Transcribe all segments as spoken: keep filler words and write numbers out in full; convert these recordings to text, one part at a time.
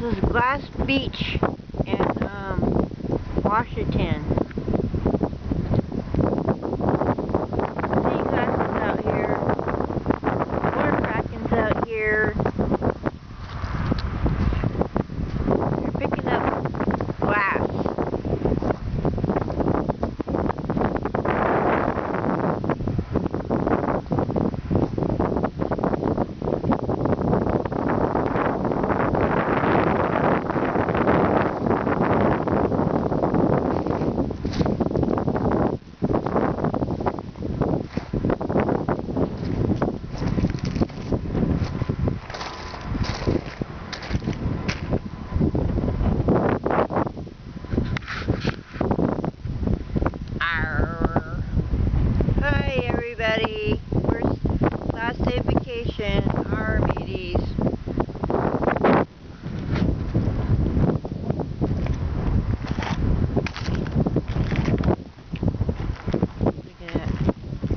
is Glass Beach in um, Washington. Seaglass is out here. More krakens out here. They're picking up glass. Hi everybody, we're last day vacation, our mateys. Look at that.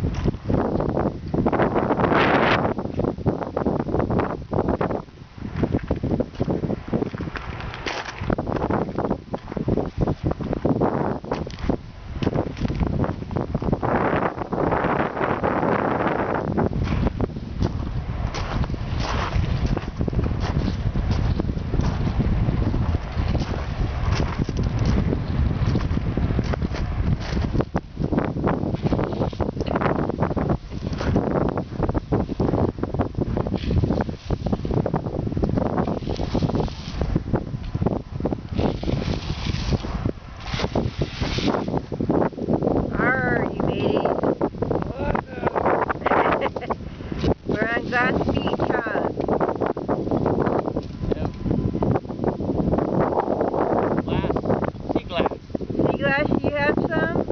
We're on Glass Beach, huh? Yep. Glass. Seaglass. Seaglass, you have some?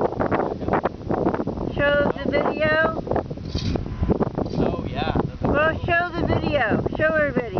Show the video? Oh, yeah. Well, show the video. Show everybody.